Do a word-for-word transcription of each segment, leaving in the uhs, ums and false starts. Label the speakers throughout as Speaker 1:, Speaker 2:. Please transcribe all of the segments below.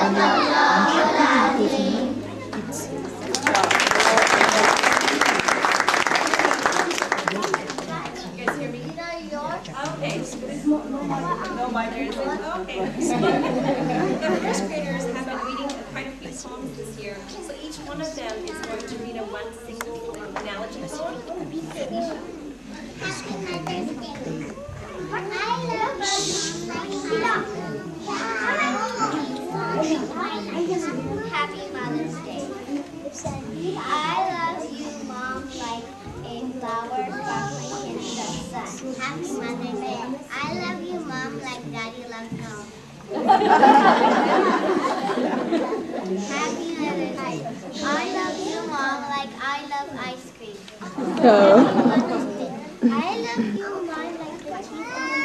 Speaker 1: Okay. No, my there isn't. Okay. The first graders have been reading quite a few poems this year, so each one of them is going to read a one single analogy poem.
Speaker 2: Happy Mother's Day. I love you. Happy Mother's Day. I love you, Mom, like a flower sparkling in the sun. Happy Mother's Day. I love you, Mom, like Daddy loves home. Happy Mother's Day. I love you, Mom, like I love ice cream. Happy Mother's Day. I love you, Mom, like the teeth on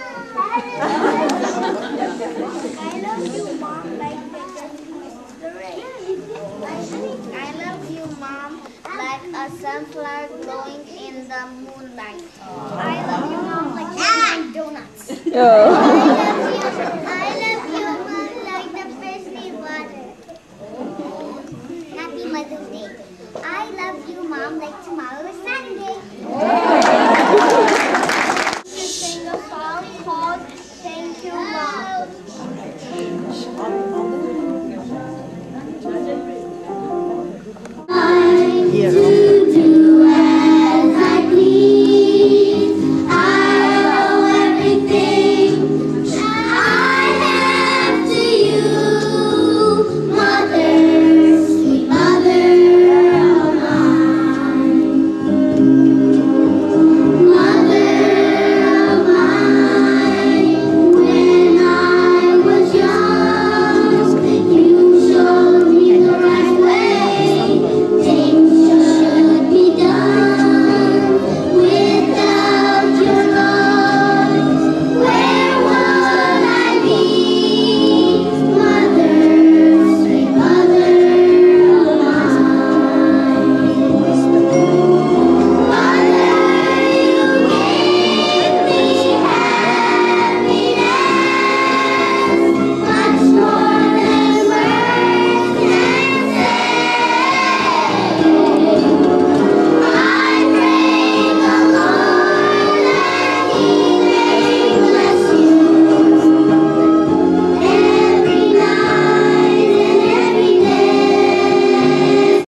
Speaker 2: I love you, Mom, like the rain. I love you, Mom, like a sunflower glowing in the moonlight. I love you, Mom, like ah, donuts. Oh.